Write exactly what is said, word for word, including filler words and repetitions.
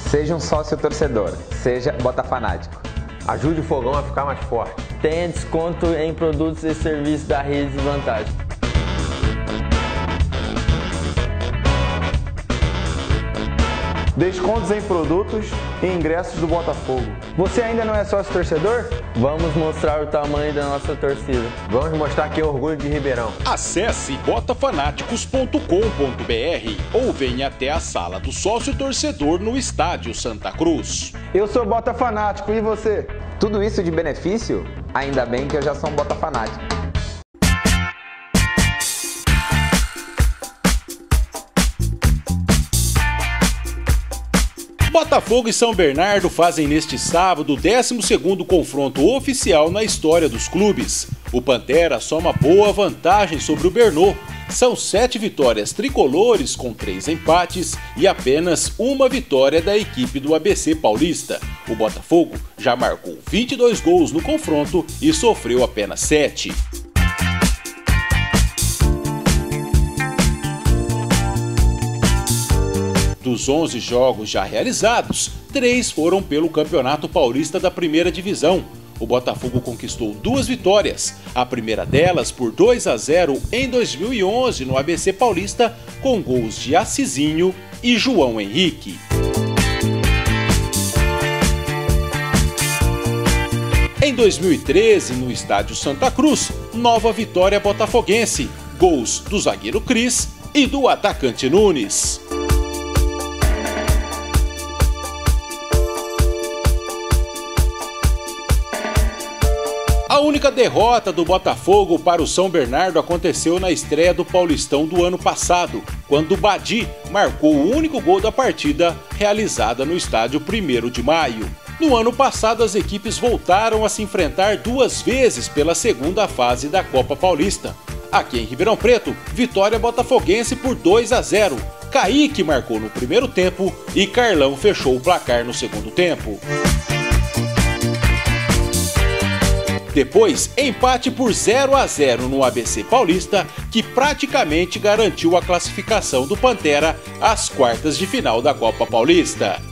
Seja um sócio torcedor, seja botafanático. Ajude o fogão a ficar mais forte. Tenha desconto em produtos e serviços da Rede de Vantagem. Descontos em produtos e ingressos do Botafogo. Você ainda não é sócio torcedor? Vamos mostrar o tamanho da nossa torcida. Vamos mostrar que é orgulho de Ribeirão. Acesse botafanáticos ponto com ponto br ou venha até a sala do sócio torcedor no Estádio Santa Cruz. Eu sou botafanático, e você? Tudo isso de benefício? Ainda bem que eu já sou um botafanático. Botafogo e São Bernardo fazem neste sábado o décimo segundo confronto oficial na história dos clubes. O Pantera soma boa vantagem sobre o Bernô. São sete vitórias tricolores com três empates e apenas uma vitória da equipe do A B C Paulista. O Botafogo já marcou vinte e dois gols no confronto e sofreu apenas sete. Dos onze jogos já realizados, três foram pelo Campeonato Paulista da Primeira Divisão. O Botafogo conquistou duas vitórias, a primeira delas por dois a zero em dois mil e onze no A B C Paulista, com gols de Assisinho e João Henrique. Em dois mil e treze, no Estádio Santa Cruz, nova vitória botafoguense, gols do zagueiro Cris e do atacante Nunes. A única derrota do Botafogo para o São Bernardo aconteceu na estreia do Paulistão do ano passado, quando o Badi marcou o único gol da partida, realizada no estádio primeiro de maio. No ano passado, as equipes voltaram a se enfrentar duas vezes pela segunda fase da Copa Paulista. Aqui em Ribeirão Preto, vitória botafoguense por dois a zero. Kaique marcou no primeiro tempo e Carlão fechou o placar no segundo tempo. Depois, empate por zero a zero no A B C Paulista, que praticamente garantiu a classificação do Pantera às quartas de final da Copa Paulista.